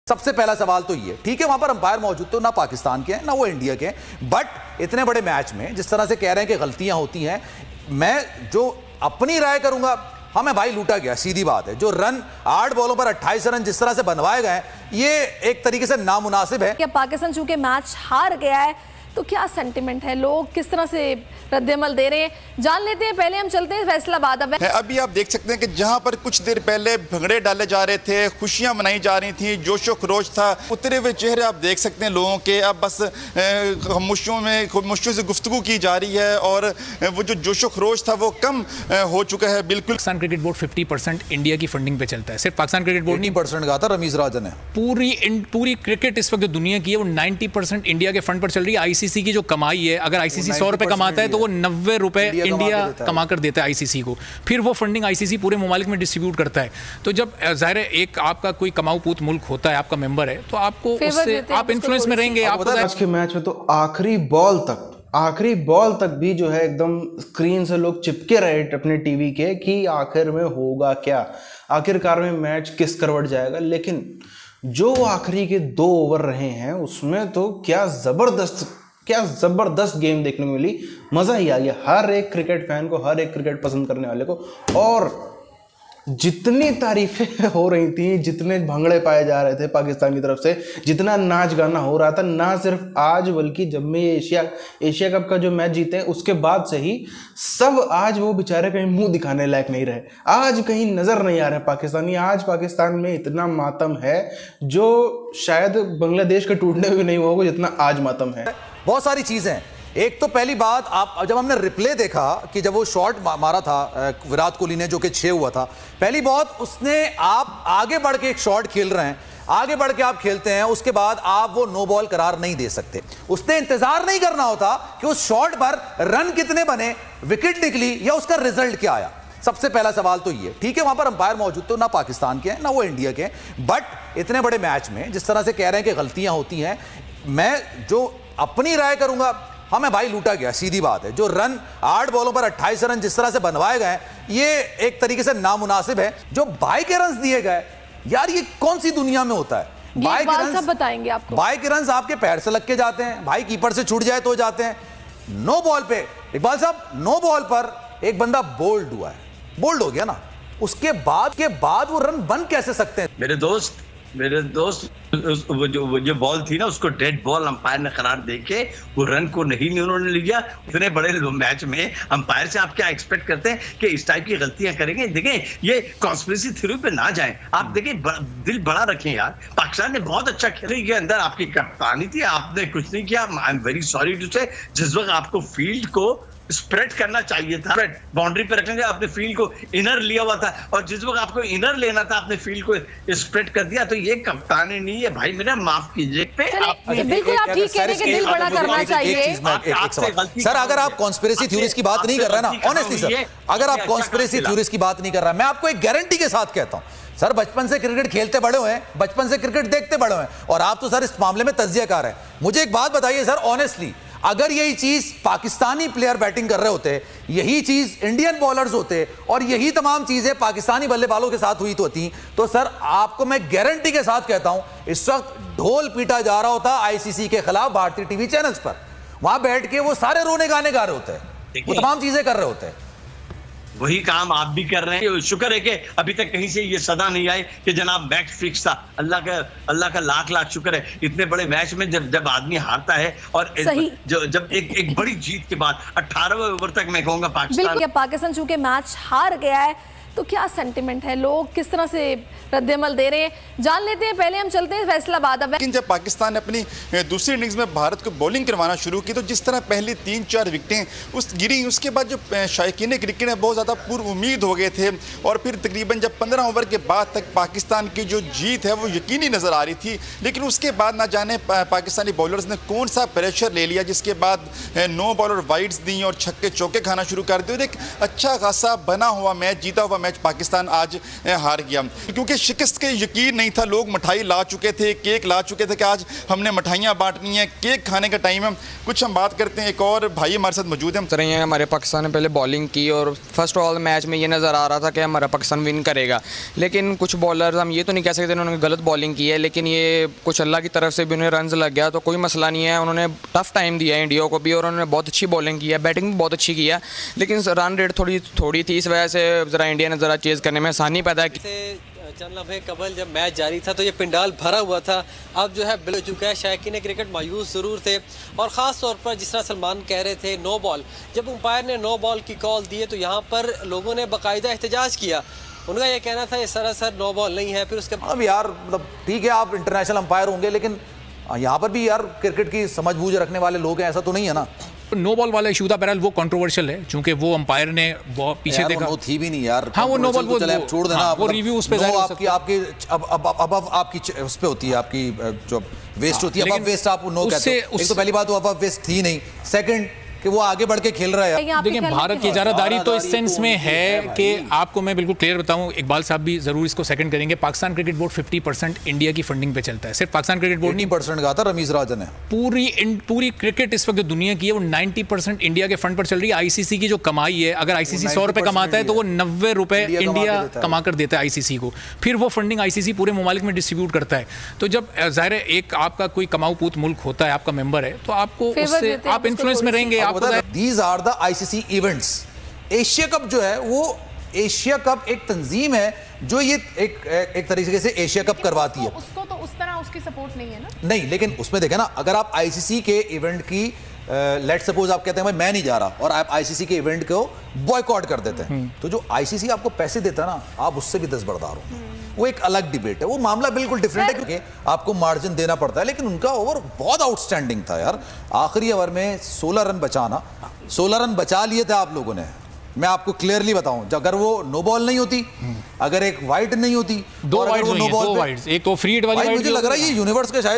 सबसे पहला सवाल तो ये, ठीक है वहां पर अंपायर मौजूद तो ना पाकिस्तान के हैं ना वो इंडिया के हैं, बट इतने बड़े मैच में जिस तरह से कह रहे हैं कि गलतियां होती हैं, मैं जो अपनी राय करूंगा, हमें भाई लूटा गया, सीधी बात है। जो रन 8 बॉलों पर 28 रन जिस तरह से बनवाए गए ये एक तरीके से नामुनासिब है। क्या पाकिस्तान चूंकि मैच हार गया है तो क्या सेंटिमेंट है, लोग किस तरह से रद्देमल दे रहे हैं, जान लेते हैं। पहले हम चलते हैं फैसलाबाद। अभी आप देख सकते हैं कि जहां पर कुछ देर पहले भंगड़े डाले जा रहे थे, खुशियां मनाई जा रही थी, जोशो खरोश था, उतरे हुए चेहरे आप देख सकते हैं लोगों के। अब बस खामोशियों से गुफ्तगू की जा रही है और वो जो जोशो खरोश था वो कम हो चुका है। बिल्कुल पाकिस्तान क्रिकेट बोर्ड 50% इंडिया की फंडिंग पे चलता है, सिर्फ पाकिस्तान क्रिकेट बोर्ड नहीं, 80% कहा था रमीज राजा ने। पूरी क्रिकेट इस वक्त जो दुनिया की है वो 90% इंडिया के फंड पर चल रही है। आईसीसी की जो कमाई है, अगर आईसीसी 100 रुपए कमाता है तो वो 90 रुपए इंडिया कमा कर देता है आईसीसी को, फिर वो फंडिंग आईसीसी पूरे ममालिक में डिस्ट्रीब्यूट करता है। तो जब जाहिर है एक आपका कोई कमाऊ पूत मुल्क होता है, आपका मेंबर है, तो आपको उससे आप इन्फ्लुएंस में रहेंगे। आज के मैच में तो आखिरी बॉल तक भी जो है एकदम स्क्रीन से लोग चिपके रहे अपने टीवी के कि आखिर में होगा क्या, आखिरकार में मैच किस करवट जाएगा। लेकिन जो आखिरी के 2 ओवर रहे हैं उसमें तो क्या जबरदस्त गेम देखने को मिली, मजा ही आ गया हर एक क्रिकेट फैन को, हर एक क्रिकेट पसंद करने वाले को। और जितनी तारीफें हो रही थी, जितने भंगड़े पाए जा रहे थे पाकिस्तान की तरफ से, जितना नाच गाना हो रहा था, ना सिर्फ आज बल्कि जब में ये एशिया कप का जो मैच जीते उसके बाद से ही सब आज वो बेचारे कहीं मुंह दिखाने लायक नहीं रहे, आज कहीं नजर नहीं आ रहे पाकिस्तानी। आज पाकिस्तान में इतना मातम है जो शायद बांग्लादेश के टूटने में भी नहीं होगा जितना आज मातम है। बहुत सारी चीजें हैं। एक तो पहली बात, आप जब हमने रिप्ले देखा कि जब वो शॉट मारा था विराट कोहली ने जो कि 6 हुआ था, पहली बात उसने, आप आगे बढ़ के एक शॉट खेल रहे हैं, आगे बढ़ के आप खेलते हैं, उसके बाद आप वो नो बॉल करार नहीं दे सकते। उसने इंतजार नहीं करना होता कि उस शॉट पर रन कितने बने, विकेट निकली या उसका रिजल्ट क्या आया। सबसे पहला सवाल तो ये, ठीक है वहां पर अंपायर मौजूद तो ना पाकिस्तान के हैं ना वो इंडिया के हैं, बट इतने बड़े मैच में जिस तरह से कह रहे हैं कि गलतियां होती हैं, मैं जो अपनी राय करूंगा, हमें भाई लूटा गया, सीधी बात है। जो रन 8 बॉलों पर 28 रन जिस तरह से बनवाए गए ये एक तरीके से नामुनासिब है। जो बाई के रन दिए गए, यार ये कौन सी दुनिया में होता है। बाई के रन सब बताएंगे आपको, बाई के रन आपके पैर से लग के जाते हैं, भाई कीपर से छूट जाए तो जाते हैं। नो बॉल पे इकबाल साहब, नो बॉल पर एक बंदा बोल्ड हुआ है, बोल्ड हो गया ना, उसके बाद वो रन बन कैसे सकते हैं। मेरे दोस्त वो जो बॉल थी ना उसको डेड बॉल अंपायर ने करार देके वो रन को नहीं उन्होंने लिया। इतने बड़े मैच में अंपायर से आप क्या एक्सपेक्ट करते हैं कि इस टाइप की गलतियां करेंगे। देखें ये कॉन्स्पिरेसी थ्योरी पे ना जाएं, आप देखें दिल बड़ा रखें यार। पाकिस्तान ने बहुत अच्छा खेला, ये अंदर आपकी कप्तानी थी, आपने कुछ नहीं किया। I am very sorry to say, जिस वक्त आपको फील्ड को स्प्रेड करना चाहिए था, बाउंड्री पे रखने आपने फील्ड को इनर लिया हुआ था, और जिस वक्त आपको इनर लेना था आपने फील्ड को स्प्रेड कर दिया। तो ये कप्तानी नहीं है भाई, मेरा माफ कीजिए। बिल्कुल आप ठीक कह रहे हैं कि दिल बड़ा करना चाहिए। सर अगर आप कॉन्स्पिरेसी थ्योरीज की बात नहीं कर रहे ना, ऑनेस्टली सर, अगर आप कॉन्स्पिरेसी थ्योरीज की बात नहीं कर रहा, मैं आपको एक गारंटी के साथ कहता हूं सर, बचपन से क्रिकेट खेलते बड़े हुए हैं, बचपन से क्रिकेट देखते बड़े हुए हैं, और आप तो सर इस मामले में तज्जियाकार हैं। मुझे एक बात बताइए सर ऑनेस्टली, अगर यही चीज पाकिस्तानी प्लेयर बैटिंग कर रहे होते, यही चीज इंडियन बॉलर्स होते, और यही तमाम चीजें पाकिस्तानी बल्लेबाजों के साथ हुई तो सर आपको मैं गारंटी के साथ कहता हूं इस वक्त ढोल पीटा जा रहा होता आईसीसी के खिलाफ भारतीय टीवी चैनल्स पर। वहां बैठ के वो सारे रोने गाने गा रहे होते हैं, वो तमाम चीजें कर रहे होते हैं। वही काम आप भी कर रहे हैं। शुक्र है कि अभी तक कहीं से ये सदा नहीं आई कि जनाब मैच फिक्स था। अल्लाह का लाख लाख शुक्र है। इतने बड़े मैच में जब आदमी हारता है, और जब एक बड़ी जीत के बाद 18वें ओवर तक मैं कहूंगा पाकिस्तान चूंकि मैच हार गया है तो क्या सेंटिमेंट है, लोग किस तरह से रद्देमल दे रहे हैं, जान लेते हैं। पहले हम चलते हैं फैसलाबाद। लेकिन जब पाकिस्तान ने अपनी दूसरी इनिंग्स में भारत को बॉलिंग करवाना शुरू की तो जिस तरह पहली 3-4 विकेटें गिरी, उसके बाद जो शायकीन क्रिकेट है बहुत ज़्यादा पूर्व उम्मीद हो गए थे, और फिर तकरीबन जब 15 ओवर के बाद तक पाकिस्तान की जो जीत है वो यकीनी नज़र आ रही थी। लेकिन उसके बाद ना जाने पाकिस्तानी बॉलर्स ने कौन सा प्रेशर ले लिया, जिसके बाद 9 बॉलर वाइड्स दी और छक्के चौके खाना शुरू कर दिए। एक अच्छा खासा बना हुआ मैच, जीता हुआ मैच पाकिस्तान आज हार गया, क्योंकि शिकस्त के यकीन नहीं था। लोग मिठाई ला चुके थे, केक ला चुके थे कि आज हमने मिठाइयाँ बांटनी है, केक खाने का टाइम है। कुछ हम बात करते हैं, एक और भाई हमारे साथ मौजूद है। तरह है हमारे पाकिस्तान ने पहले बॉलिंग की और फर्स्ट ऑल मैच में ये नज़र आ रहा था कि हमारा पाकिस्तान विन करेगा, लेकिन कुछ बॉलर्स हम ये तो नहीं कह सकते उन्होंने गलत बॉलिंग की है, लेकिन ये कुछ अल्लाह की तरफ से भी उन्हें रन्स लग गया तो कोई मसला नहीं है। उन्होंने टफ टाइम दिया है इंडिया को भी और उन्होंने बहुत अच्छी बॉलिंग की है, बैटिंग भी बहुत अच्छी की है, लेकिन रन रेट थोड़ी थी, इस वजह से ज़रा इंडिया ने ज़रा चेज़ करने में आसानी पैदा की। चंद लम्हे कबल जब मैच जारी था तो ये पिंडाल भरा हुआ था, अब जो है बिल हो चुका है। शायकीन क्रिकेट मायूस ज़रूर थे और ख़ास तौर पर जिस तरह सलमान कह रहे थे नो बॉल, जब अंपायर ने नो बॉल की कॉल दी तो यहाँ पर लोगों ने बाकायदा एहतजाज किया। उनका ये कहना था ये सरासर नो बॉल नहीं है। फिर उसके अब यार मतलब ठीक है आप इंटरनेशनल अंपायर होंगे, लेकिन यहाँ पर भी यार क्रिकेट की समझ बूझ रखने वाले लोग हैं, ऐसा तो नहीं है ना। नो बॉल वाला इशू था, बहरहाल वो कंट्रोवर्शियल है क्योंकि वो अंपायर ने वो पीछे देखा, वो थी भी नहीं यार। हाँ वो नो बॉल वो छोड़ देना, हाँ, वो रिव्यू उस पे आपकी अब आपकी उस पे होती है, आपकी जो वेस्ट होती है, अब वेस्ट आप नो कहते हो। एक तो पहली बात वो अब वेस्ट थी नहीं, सेकंड कि वो आगे बढ़ के खेल रहा है। देखिए भारत की इजारादारी तो इस सेंस में है कि आपको मैं बिल्कुल क्लियर बताऊं, इकबाल साहब भी जरूर इसको सेकंड करेंगे, पाकिस्तान क्रिकेट बोर्ड 50% इंडिया की फंडिंग पे चलता है। सिर्फ पाकिस्तान क्रिकेट बोर्ड नहीं, 80% कहा था रमीज राजन ने। पूरी क्रिकेट इस वक्त जो दुनिया की है वो 90% इंडिया के फंड पर चल रही है। आईसीसी की जो कमाई है, अगर आईसीसी 100 रुपए कमाता है तो वो 90 रुपए इंडिया कमा कर देता है आईसीसी को, फिर वो फंडिंग आईसीसी पूरे ममालिक में डिस्ट्रीब्यूट करता है। तो जब जाहिर है एक आपका कोई कमाऊ पूत मुल्क होता है, आपका मेंबर है, तो आपको उससे आप इन्फ्लुएंस में रहेंगे। आपको are the ICC events. Asia cup जो है वो एशिया कप एक तंजीम है जो ये एक तरीके से एशिया कप करवाती है। उसको तो उस तरह उसकी सपोर्ट नहीं है ना। नहीं, लेकिन उसमें देखें ना, अगर आप आईसीसी के इवेंट की लेट सपोज आप कहते हैं भाई मैं नहीं जा रहा और आप आईसीसी के इवेंट को बॉयकॉट कर देते हैं, तो जो आईसीसी आपको पैसे देता है ना, आप उससे भी 10 बरदार हो। वो एक अलग डिबेट है, वो मामला बिल्कुल डिफरेंट है क्योंकि आपको मार्जिन देना पड़ता है। लेकिन उनका ओवर बहुत आउटस्टैंडिंग था यार। आखिरी ओवर में 16 रन बचाना, 16 रन बचा लिए थे आप लोगों ने। मैं आपको क्लियरली बताऊं, अगर वो नो बॉल नहीं होती, अगर एक वाइड नहीं होती, दो वाइड्स, एक तो फ्री हिट वाली वाइड, मुझे लग रहा है ये यूनिवर्स के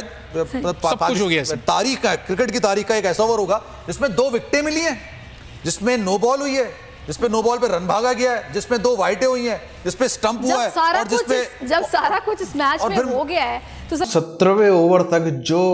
शायद तारीख का, क्रिकेट की तारीख का एक ऐसा ओवर होगा जिसमें 2 विकेटें मिली हैं, जिसमें नो बॉल हुई है, जिसपे नो बॉल पे रन भागा गया है, जिसपे 2 वाइटें हुई हैं, जिसपे स्टंप हुआ है, और जिसपे जब सारा कुछ इस मैच में हो गया है तो 17वें ओवर तक जो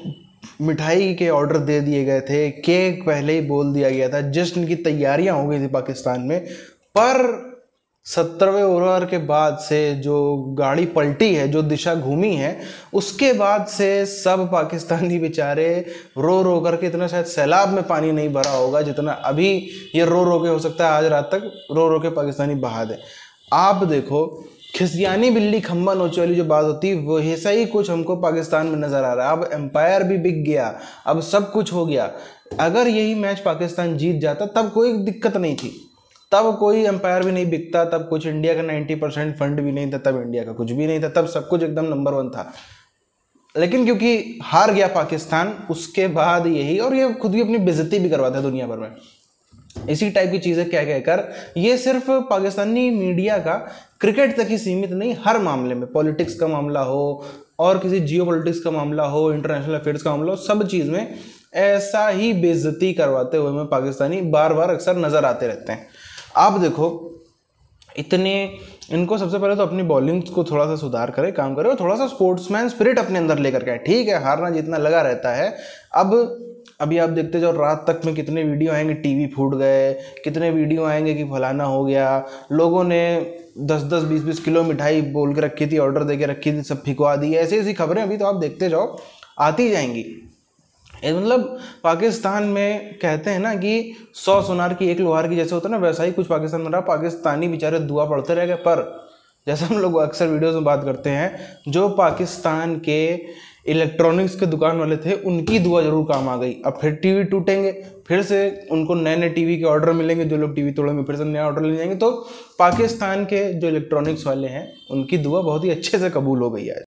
मिठाई के ऑर्डर दे दिए गए थे, केक पहले ही बोल दिया गया था, जश्न की तैयारियां हो गई थी पाकिस्तान में, पर 17वें ओवर के बाद से जो गाड़ी पलटी है, जो दिशा घूमी है, उसके बाद से सब पाकिस्तानी बेचारे रो रो करके, इतना शायद सैलाब में पानी नहीं भरा होगा जितना अभी ये रो रो के हो सकता है आज रात तक रो रो के पाकिस्तानी बहा दे। आप देखो खिसियानी बिल्ली खंबा नोचे वाली जो बात होती है, वो ऐसा ही कुछ हमको पाकिस्तान में नजर आ रहा है। अब एम्पायर भी बिक गया, अब सब कुछ हो गया। अगर यही मैच पाकिस्तान जीत जाता तब कोई दिक्कत नहीं थी, तब कोई एम्पायर भी नहीं बिकता, तब कुछ इंडिया का 90% फंड भी नहीं था, तब इंडिया का कुछ भी नहीं था, तब सब कुछ एकदम नंबर 1 था। लेकिन क्योंकि हार गया पाकिस्तान, उसके बाद यही, और ये खुद भी अपनी बेइज्जती भी करवाता है दुनिया भर में, इसी टाइप की चीजें कह कहकर। ये सिर्फ पाकिस्तानी मीडिया का क्रिकेट तक ही सीमित नहीं, हर मामले में, पॉलिटिक्स का मामला हो और किसी जियो पॉलिटिक्स का मामला हो, इंटरनेशनल अफेयर्स का मामला हो, सब चीज़ में ऐसा ही बेइज्जती करवाते हुए हमें पाकिस्तानी बार बार अक्सर नजर आते रहते हैं। आप देखो इतने, इनको सबसे पहले तो अपनी बॉलिंग को थोड़ा सा सुधार करे, काम करे, और थोड़ा सा स्पोर्ट्समैन स्पिरिट अपने अंदर लेकर के आए। ठीक है हारना जीतना लगा रहता है, अभी आप देखते जाओ रात तक में कितने वीडियो आएंगे टीवी फूट गए, कितने वीडियो आएंगे कि फलाना हो गया, लोगों ने 10-10, 20-20 किलो मिठाई बोल के रखी थी, ऑर्डर दे के रखी थी, सब फिकवा दी। ऐसी ऐसी खबरें अभी तो आप देखते जाओ आती जाएंगी। मतलब पाकिस्तान में कहते हैं ना कि 100 सुनार की 1 लोहार की, जैसे होता है ना, वैसा ही कुछ पाकिस्तान में रहा। पाकिस्तानी बेचारे दुआ पढ़ते रह गए, पर जैसा हम लोग अक्सर वीडियोस में बात करते हैं, जो पाकिस्तान के इलेक्ट्रॉनिक्स के दुकान वाले थे उनकी दुआ जरूर काम आ गई। अब फिर टीवी टूटेंगे, फिर से उनको नए नए टीवी के ऑर्डर मिलेंगे, जो लोग टीवी तोड़ेंगे फिर से नया ऑर्डर ले जाएंगे। तो पाकिस्तान के जो इलेक्ट्रॉनिक्स वाले हैं उनकी दुआ बहुत ही अच्छे से कबूल हो गई है।